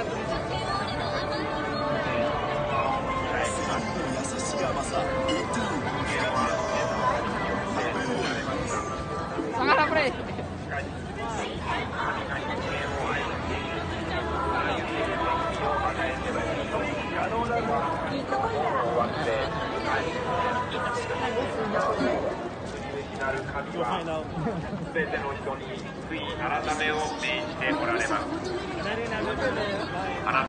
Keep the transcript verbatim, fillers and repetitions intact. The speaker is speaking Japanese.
しい甘さ。 Sangat pre. Final. すべての人に悔い改めを命じておられます。